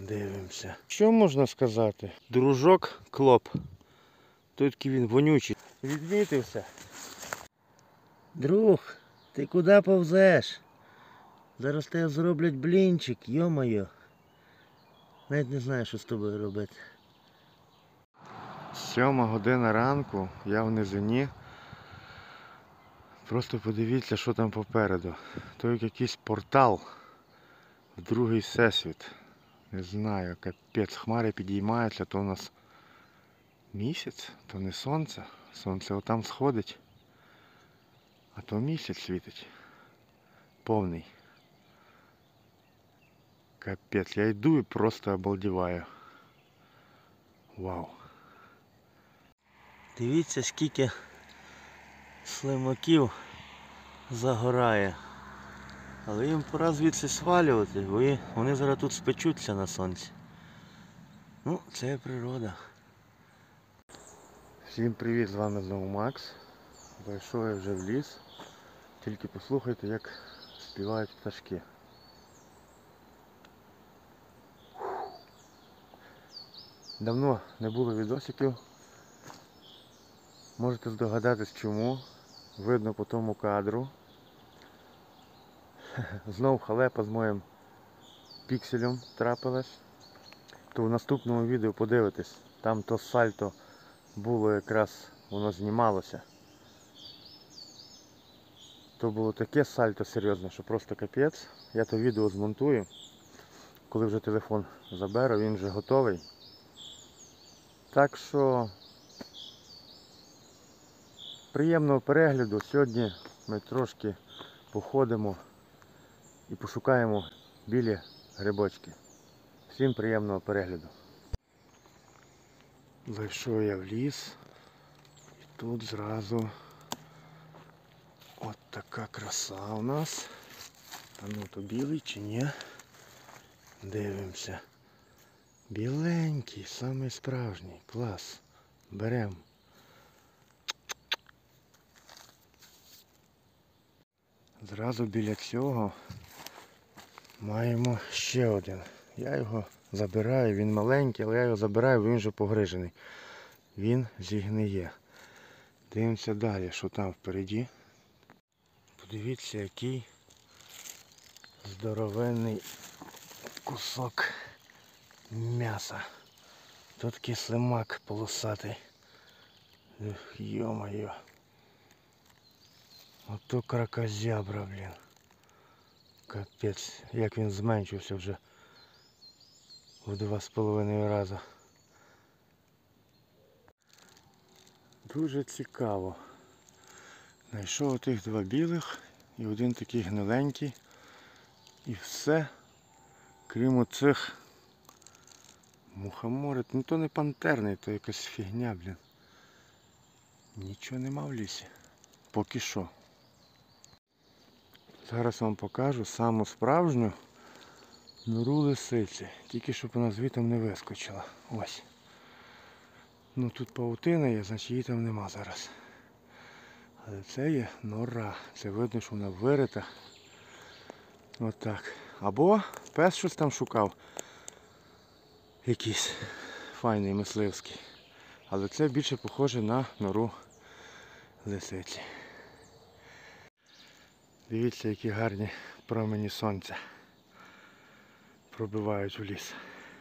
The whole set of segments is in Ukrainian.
Дивимося. Що можна сказати? Дружок клоп. Той такий він вонючий. Відмітився. Друг, ти куди повзеш? Зараз тебе зроблять блінчик, йо-моє. Навіть не знаю, що з тобою робити. 7 година ранку, я в низині. Просто подивіться, що там попереду. То як якийсь портал в другий всесвіт. Не знаю, капець, хмари підіймаються, то у нас місяць, то не сонце. Сонце отам сходить, а то місяць світить. Повний. Капець, я йду і просто обалдіваю. Вау. Дивіться, скільки слимаків загорає. Але їм пора звідси свалювати, бо вони зараз тут спечуться на сонці. Ну, це є природа. Всім привіт, з вами знову Макс. Зайшов я вже в ліс. Тільки послухайте, як співають пташки. Давно не було відосиків. Можете здогадатись чому. Видно по тому кадру. Знов халепа з моїм пікселем трапилась. То в наступному відео подивитесь. Там то сальто було якраз, воно знімалося. То було таке сальто серйозне, що просто капець. Я то відео змонтую. Коли вже телефон заберу, він вже готовий. Так що приємного перегляду. Сьогодні ми трошки походимо і пошукаємо білі грибочки. Всім приємного перегляду. Зайшов я в ліс і тут зразу от така краса у нас. А ну то білий чи ні? Дивимося. Біленький, самий справжній. Клас. Беремо. Зразу біля цього маємо ще один. Я його забираю, він маленький, але я його забираю, бо він вже погрижений. Він зігниє. Дивимося далі, що там впереді. Подивіться, який здоровенний кусок м'яса. Тут такий слимак полосатий. Йо-моє. Ото кракозябра, блін. Капець, як він зменшився вже в 2,5 рази. Дуже цікаво. Знайшов тих 2 білих і один такий гниленький. І все, крім оцих мухоморів. Ну то не пантерний, то якась фігня, блін. Нічого нема в лісі. Поки що. Зараз вам покажу саму справжню нору лисиці. Тільки щоб вона звітом не вискочила. Ось. Ну тут павутина є, значить її там нема зараз. Але це є нора. Це видно, що вона вирита. Отак. Або пес щось там шукав. Якийсь файний мисливський. Але це більше похоже на нору лисиці. Дивіться, які гарні промені сонця пробивають у ліс.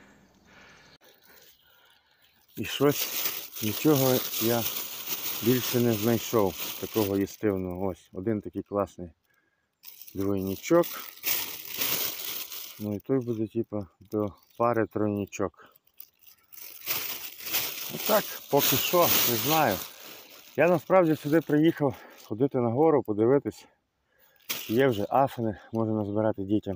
І щось, нічого я більше не знайшов такого їстивного. Ось, один такий класний двойничок. Ну і той буде типу до пари тройничок. Отак, поки що, не знаю. Я насправді сюди приїхав ходити на гору, подивитись. Є вже афини, можна назбирати дітям.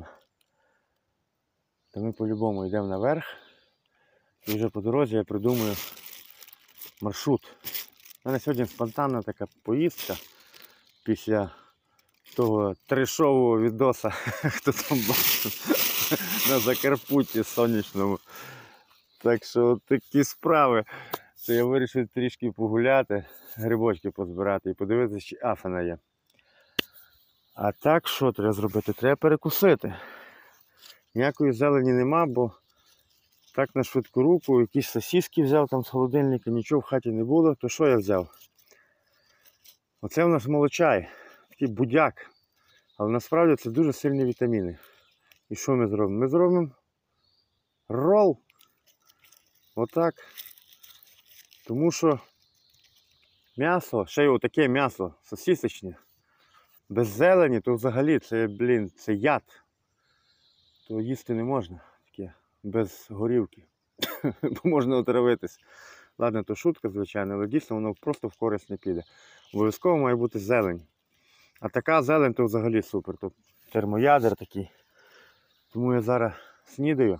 То ми по-любому йдемо наверх. І вже по дорозі я придумаю маршрут. У мене сьогодні спонтанна така поїздка після того трешового відоса, хто там бачив, на Закарпутті сонячному. Так що такі справи. То я вирішив трішки погуляти, грибочки позбирати і подивитися, чи афина є. А так, що треба зробити? Треба перекусити. Ніякої зелені нема, бо Так на швидку руку, якісь сосиски взяв там з холодильника, нічого в хаті не було, то що я взяв? Оце у нас молочай, такий будяк, але насправді це дуже сильні вітаміни. І що ми зробимо? Ми зробимо рол. Отак. Тому що м'ясо, ще й отаке м'ясо сосисочне, без зелені, то взагалі це, це яд. То їсти не можна таке, без горівки. Бо можна отравитись. Ладно, то шутка, звичайно, але дійсно воно просто в користь не піде. Обов'язково має бути зелень. А така зелень то взагалі супер. Тут термоядер такий. Тому я зараз снідаю.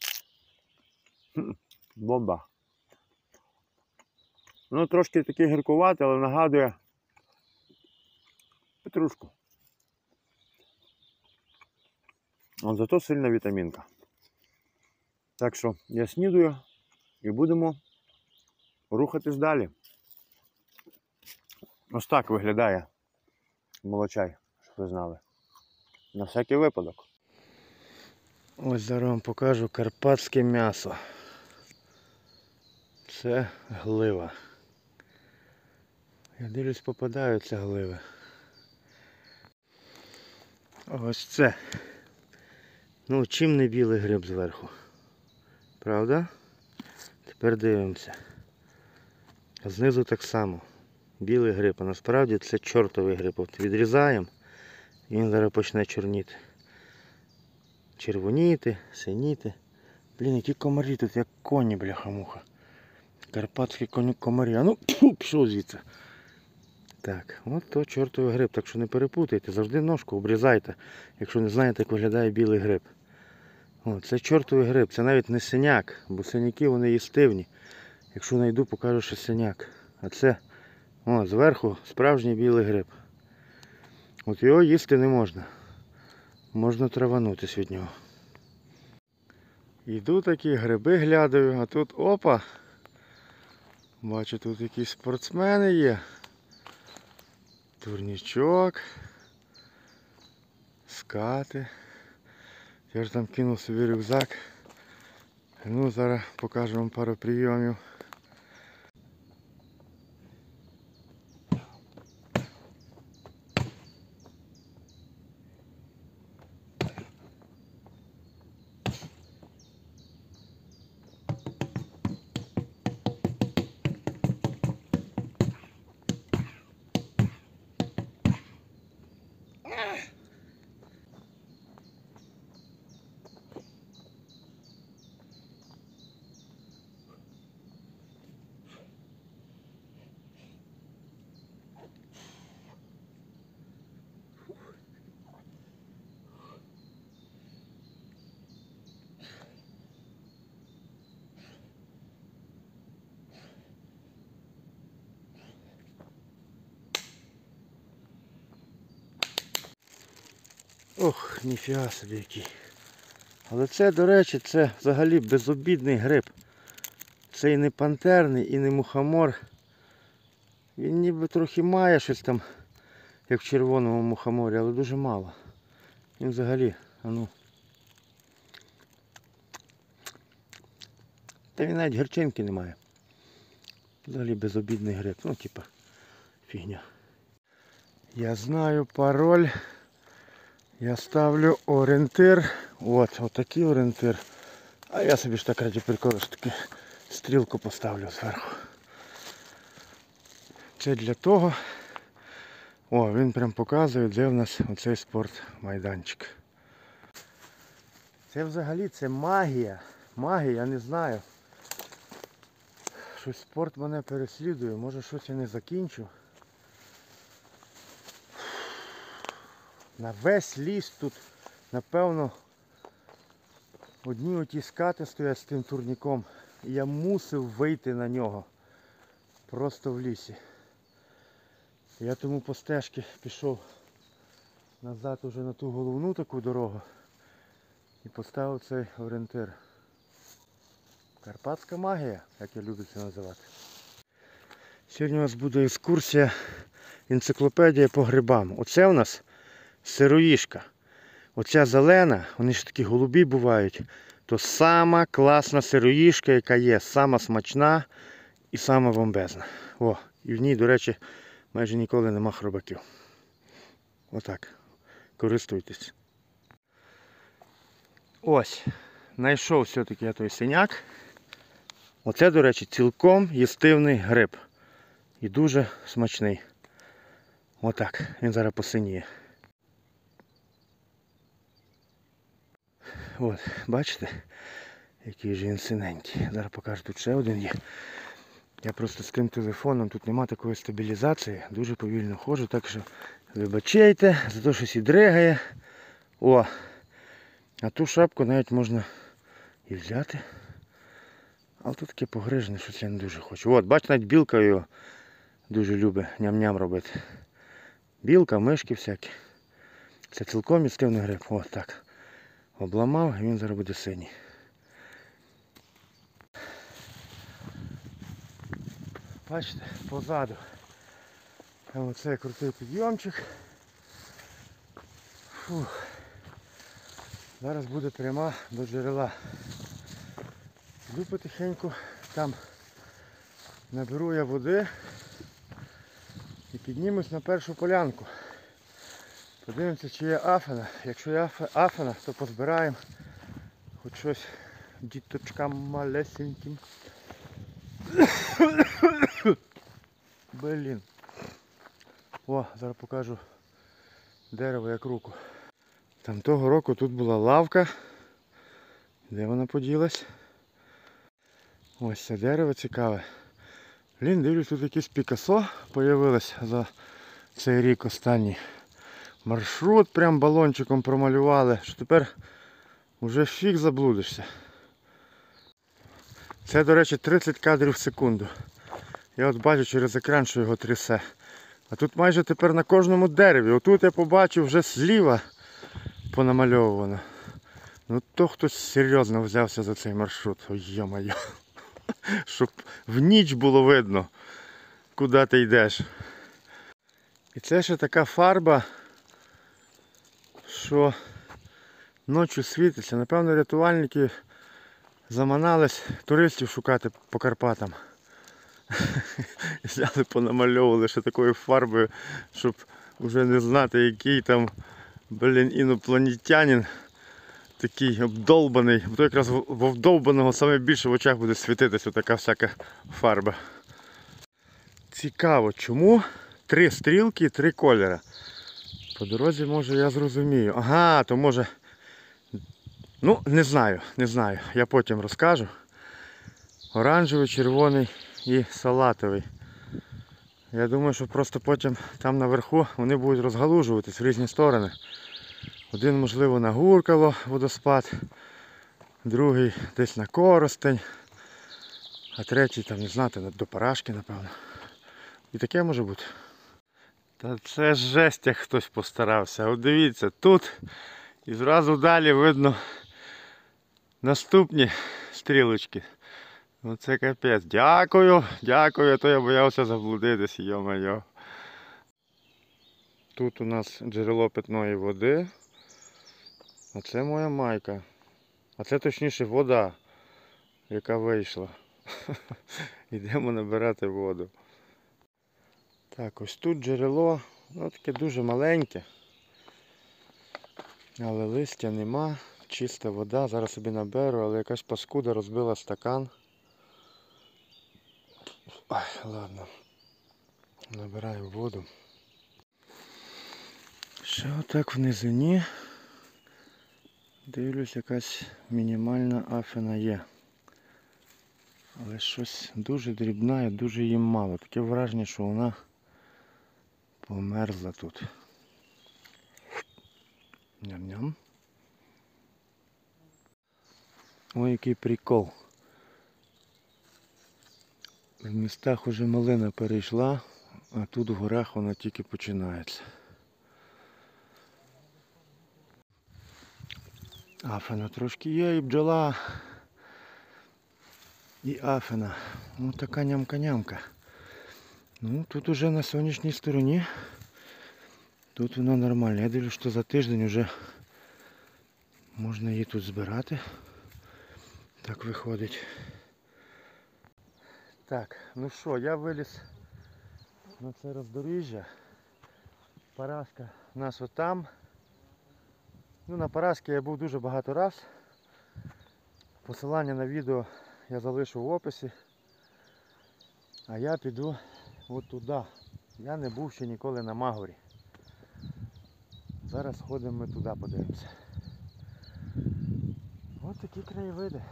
Бомба. Ну трошки такий гіркуватий, але нагадує петрушку. От зато сильна вітамінка. Так що я снідаю і будемо рухатись далі. Ось так виглядає молочай, щоб ви знали. На всякий випадок. Ось зараз вам покажу карпатське м'ясо. Це глива. Я дивлюсь, попадаються гливи. Ось це. Ну, чим не білий гриб зверху. Правда? Тепер дивимося. Знизу так само. Білий гриб, а насправді це чортовий гриб. От відрізаємо і він зараз почне чорніти. Червоніти, синіти. Блін, які комарі тут, як коні, бляха-муха. Карпатські комарі. А ну, пішов звідси. Так, от то чортовий гриб, так що не перепутайте, завжди ножку обрізайте, якщо не знаєте, як виглядає білий гриб. О, це чортовий гриб, це навіть не синяк, бо синяки вони їстивні. Якщо знайду, покажу, що синяк. А це, о, зверху справжній білий гриб. От його їсти не можна. Можна траванутись від нього. Йду такі гриби глядаю, а тут опа. Бачу, тут якісь спортсмени є. Турнічок. Скати. Я ж там кинув собі рюкзак. Ну, зараз покажу вам пару прийомів. Ох, ніфіга собі який. Але це, до речі, це взагалі безобідний гриб. Це і не пантерний, і не мухомор. Він ніби трохи має щось там, як в червоному мухоморі, але дуже мало. Він взагалі, а ну. Та він навіть гірчинки не має. Взагалі безобідний гриб. Ну, типа, фігня. Я знаю пароль. Я ставлю орієнтир. От такий орієнтир. А я собі ж так раді приколу, що таки стрілку поставлю зверху. Це для того. О, він прям показує, де в нас оцей спортмайданчик. Це взагалі це магія. Магія, я не знаю. Щось спорт мене переслідує, може щось я не закінчу. На весь ліс тут, напевно, одні оті скати стоять з тим турніком. І я мусив вийти на нього. Просто в лісі. Я тому по стежці пішов назад уже на ту головну таку дорогу. І поставив цей орієнтир. Карпатська магія, як я люблю це називати. Сьогодні у нас буде екскурсія, енциклопедія по грибам. Оце у нас сироїшка. Оця зелена, вони ж такі голубі бувають, То сама класна сироїжка, яка є, сама смачна і сама бомбезна. О, і в ній, до речі, майже ніколи нема хробаків. Отак. Користуйтесь. Ось, знайшов все-таки я той синяк. Оце, до речі, цілком їстивний гриб. І дуже смачний. Отак, він зараз посиніє. От, бачите, який же він синенький. Зараз покажу, тут ще один є. Я просто з тим телефоном, тут нема такої стабілізації, дуже повільно ходжу, так що вибачайте, за те, що щось і дригає. О, а ту шапку навіть можна і взяти. Але тут таке погрижене, щось я не дуже хочу. От, бачите, навіть білка його дуже любить ням-ням робити. Білка, мишки всякі. Це цілком їстивний гриб. Ось так. Обламав і він зараз буде синій. Бачите, позаду. Там оце крутий підйомчик. Фух. Зараз буде пряма до джерела. Йду потихеньку, там наберу я води і піднімусь на першу полянку. Подивимося, чи є афена. Якщо є афена, то позбираємо хоч щось діточкам малесеньким. Блін. О, зараз покажу дерево як руку. Там того року тут була лавка. Де вона поділась? Ось це дерево цікаве. Блін, дивлюсь, тут якісь Пікассо появилось за цей рік останній. Маршрут прям балончиком промалювали, що тепер вже фіг заблудишся. Це, до речі, 30 кадрів в секунду. Я от бачу через екран, що його трясе. А тут майже тепер на кожному дереві. Отут я побачив вже зліва понамальовувано. Ну то хтось серйозно взявся за цей маршрут. Ой, йо-моє. Щоб в ніч було видно, куди ти йдеш. І це ще така фарба, що ночі світиться. Напевно, рятувальники заманались туристів шукати по Карпатам. Взяли, понамальовували ще такою фарбою, щоб вже не знати, який там, блін, інопланетянин такий обдолбаний. Бо то якраз в обдолбаного саме більше в очах буде світитися така всяка фарба. Цікаво, чому 3 стрілки і 3 кольори? По дорозі, може, я зрозумію. Ага, то може... Ну, не знаю. Я потім розкажу. Оранжевий, червоний і салатовий. Я думаю, що просто потім там наверху вони будуть розгалужуватись в різні сторони. Один, можливо, на Гуркало водоспад, другий десь на Коростень, а третій, там, не знати, до Парашки, напевно. І таке може бути. Та це жесть, як хтось постарався. От дивіться, тут і зразу далі видно наступні стрілочки. Оце капець. Дякую, а то я боявся заблудитись, йо-моє. Тут у нас джерело питної води. А це моя майка. А це точніше вода, яка вийшла. Йдемо набирати воду. Так, ось тут джерело, ну таке дуже маленьке. Але листя нема, чиста вода. Зараз собі наберу, але якась паскуда розбила стакан. Ай, ладно. Набираю воду. Ще отак в низині. Дивлюсь, якась мінімальна афена є. Але щось дуже дрібна і дуже їм мало. Таке враження, що вона померзла тут. Ням-ням. Ой, який прикол. В містах уже малина перейшла, а тут в горах вона тільки починається. Афена трошки є, і бджола, і афена. Ну така нямка-нямка. Ну тут уже на сонячній стороні. Тут вона нормальна. Я дивлюсь, що за тиждень вже можна її тут збирати. Так виходить. Так, ну що, я виліз на це роздоріжжя. Парашка у нас отам. Ну, на Парашки я був дуже багато раз. Посилання на відео я залишу в описі. А я піду от туди. Я не був ще ніколи на Магорі. Зараз ходимо ми туди, подивимося. Ось такі краєвиди.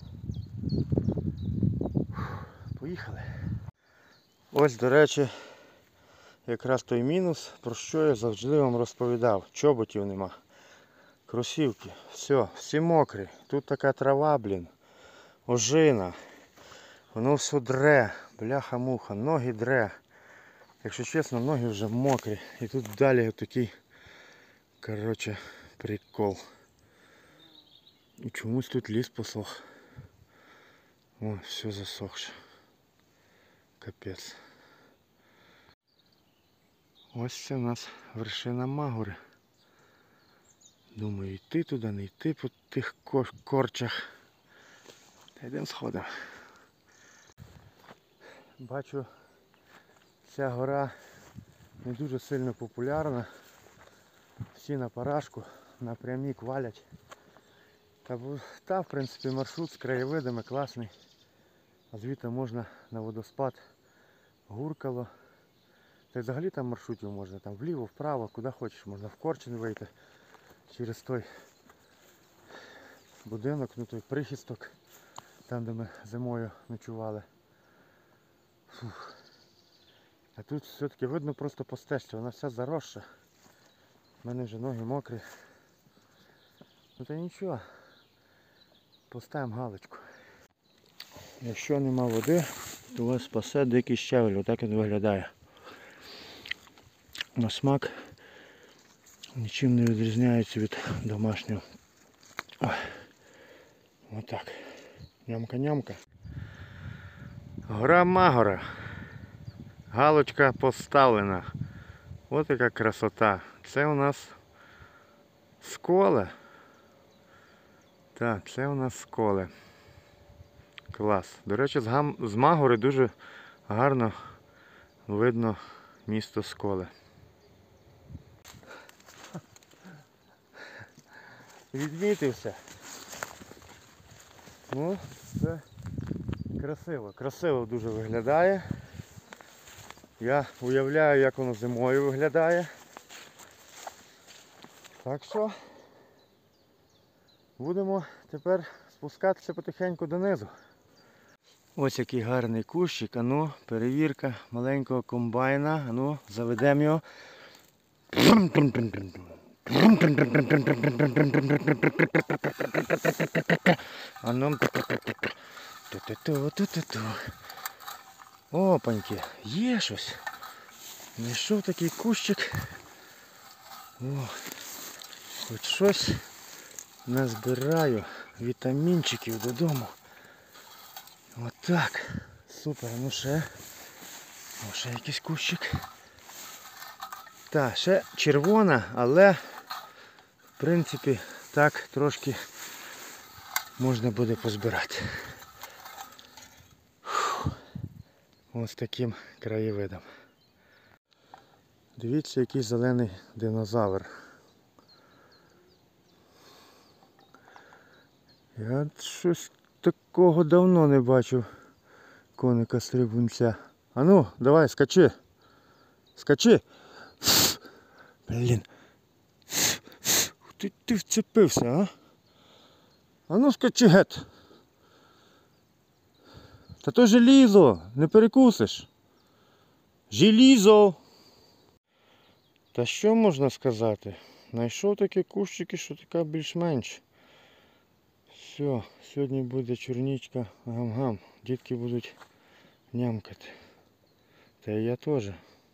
Поїхали. Ось, до речі, якраз той мінус, про що я завжди вам розповідав. Чоботів нема. Кросівки. Все, всі мокрі. Тут така трава, блін. Ожина. Воно все дре. Бляха-муха. Ноги дре. Якщо чесно, ноги вже мокрі. І тут далі такий, коротше, прикол. І чомусь тут ліс посох. О, все засохше. Капець. Ось це у нас вершина Магори. Думаю, йти туди, не йти по тих корчах. Та йдемо сходимо. Бачу, ця гора не дуже сильно популярна. Всі на Парашку, напрямік валять. Та в принципі маршрут з краєвидами класний. А звідти можна на водоспад Гуркало. Та й взагалі там маршрутів можна, там вліво, вправо, куди хочеш. Можна в Корчин вийти через той будинок, ну той прихисток, там де ми зимою ночували. Фух. А тут все-таки видно просто по стежці, вона вся заросша. У мене вже ноги мокрі. Ну та нічого, поставимо галочку. Якщо нема води, то вас спасе дикий щавель, отак він виглядає. На смак нічим не відрізняється від домашнього. Отак. Нямка-нямка. Гора Магора. Галочка поставлена. Ось яка красота. Це у нас сколи. Так, це у нас сколи. Клас. До речі, з Магори дуже гарно видно місто Сколи. Відмітився. Ну, це красиво. Красиво дуже виглядає. Я уявляю, як воно зимою виглядає. Так що будемо тепер спускатися потихеньку донизу. Ось який гарний кущик. Ану, перевірка маленького комбайна. Ану, заведемо його. Ану. Опаньки, є щось. Знайшов такий кущик. О, хоч щось назбираю вітамінчиків додому. Отак. Супер, ну ще. О, ще якийсь кущик. Так, ще червона, але в принципі так трошки можна буде позбирати. Ось таким краєвидом. Дивіться, який зелений динозавр. Я щось такого давно не бачив коника-стрибунця. А ну, давай, скачи. Скачи. Блін. Ти вцепився, а? А ну скачи геть. Та то желізо, не перекусиш. Желізо. Та що можна сказати? Знайшов такі кущики, що така більш-менш. Все, сьогодні буде чорничка гам-гам. Дітки будуть нямкати. Та і я теж.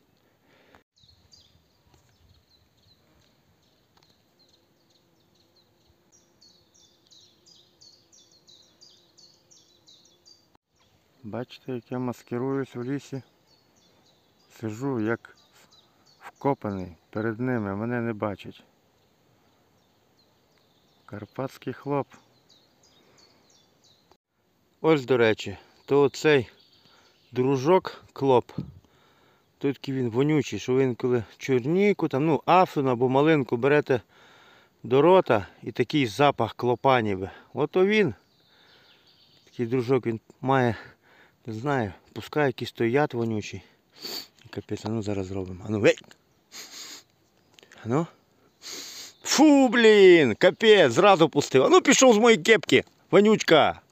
Бачите, як я маскируюсь в лісі. Сижу як вкопаний перед ними, мене не бачать. Карпатський хлоп. Ось, до речі, то оцей дружок клоп. Тут він вонючий, що він коли чорніку, там, ну, афину або малинку берете до рота і такий запах клопа ніби. Ото він. Такий дружок він має, не знаю, пускає якийсь той яд вонючий. Капець, а ну зараз зробимо. А ну, гей! А ну. Фу, блін! Капець, зразу пустив. А ну пішов з моєї кепки, вонючка!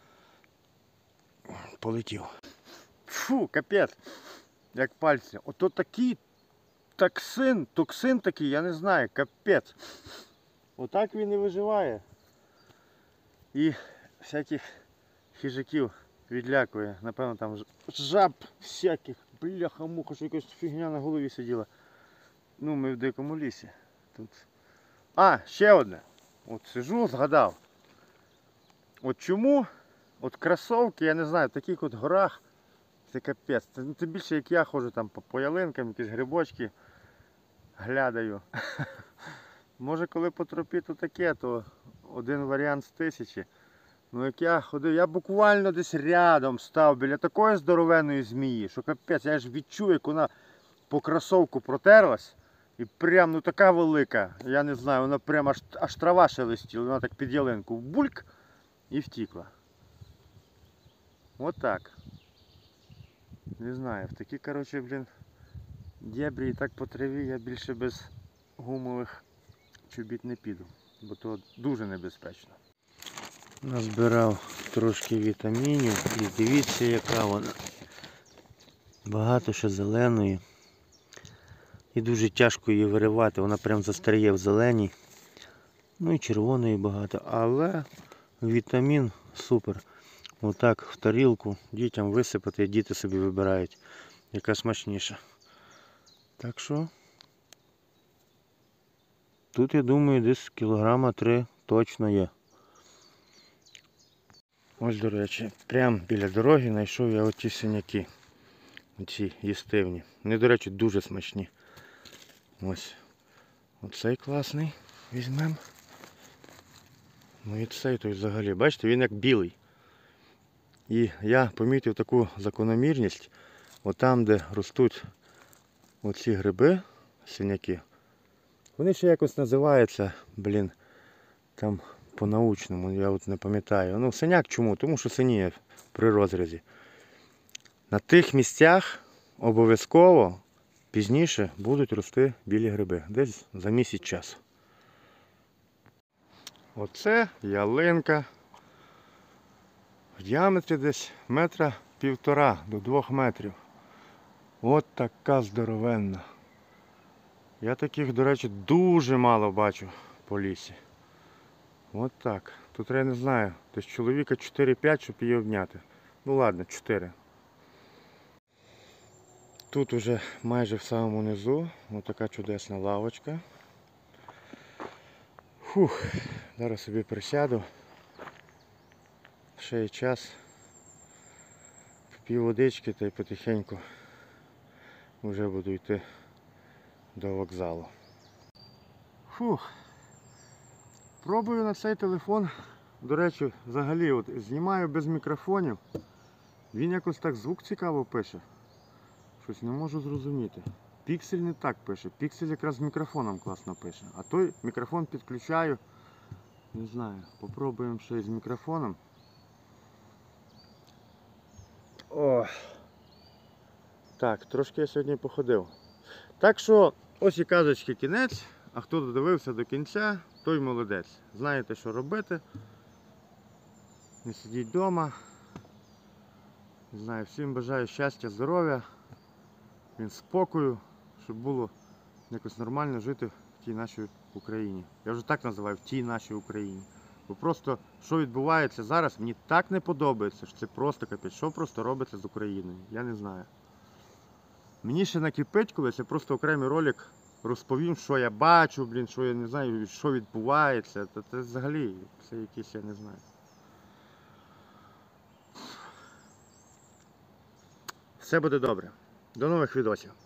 Полетів. Фу, капець. Як пальці. Ото такий токсин такий, я не знаю, капець. Отак він і виживає. І всяких хижаків відлякує. Напевно там жаб всяких. Бляха-муха, що якась фігня на голові сиділа. Ну, ми в дикому лісі. Тут. А, ще одне. От сижу, згадав. От чому? От кросовки, я не знаю, в таких от горах. Це капець. Це більше як я ходжу там по ялинкам, якісь грибочки глядаю. Може коли по тропі то таке, то один варіант з 1000. Ну як я ходив, я буквально десь рядом став біля такої здоровенної змії, що капець, я ж відчув, як вона по кросовку протерлась. І прям ну така велика, я не знаю, вона прям аж трава шелестіла, вона так під ялинку бульк і втікла. От так. Не знаю, в такі, коротше, блін, дєбрі і так по траві я більше без гумових чобіт не піду, бо то дуже небезпечно. Назбирав трошки вітамінів і дивіться, яка вона. Багато ще зеленої. І дуже тяжко її виривати, вона прям застряє в зеленій. Ну і червоної багато, але вітамін супер. Отак в тарілку дітям висипати, діти собі вибирають, яка смачніша. Так що тут, я думаю, десь кілограма 3 точно є. Ось, до речі, прямо біля дороги знайшов я оці синяки. Оці їстивні. Вони, до речі, дуже смачні. Ось. Оцей класний. Візьмемо. Ну і цей той взагалі. Бачите, він як білий. І я помітив таку закономірність. Отам, де ростуть оці гриби, синяки, вони ще якось називаються, блін, там по-научному, я от не пам'ятаю. Ну, синяк чому? Тому що синіє при розрізі. На тих місцях обов'язково пізніше будуть рости білі гриби. Десь за місяць часу. Оце ялинка. В діаметрі десь 1,5 до 2 метрів. От така здоровенна. Я таких, до речі, дуже мало бачу по лісі. От так. Тут я не знаю, десь чоловіка 4-5, щоб її обняти. Ну ладно, 4. Тут уже майже в самому низу. Ось така чудесна лавочка. Фух, зараз собі присяду. Ще є час. Поп'ю водички та й потихеньку вже буду йти до вокзалу. Фух. Пробую на цей телефон, до речі, взагалі от знімаю без мікрофонів. Він якось так звук цікаво пише. Щось не можу зрозуміти. Піксель не так пише. Піксель якраз з мікрофоном класно пише. А той мікрофон підключаю. Не знаю, попробуємо ще із мікрофоном. О! Так, трошки я сьогодні походив. Так що, ось і казочки кінець. А хто додивився до кінця, той молодець. Знаєте, що робити. Не сидіть вдома. Не знаю, всім бажаю щастя, здоров'я, спокою, щоб було якось нормально жити в тій нашій Україні. Я вже так називаю, в тій нашій Україні. Бо просто, що відбувається зараз, мені так не подобається, що це просто капець. Що просто робиться з Україною, я не знаю. Мені ще накипить колись, я просто окремий ролик розповім, що я бачу, блін, що я не знаю, що відбувається. Це взагалі, це якісь, я не знаю. Все буде добре. До нових відосів.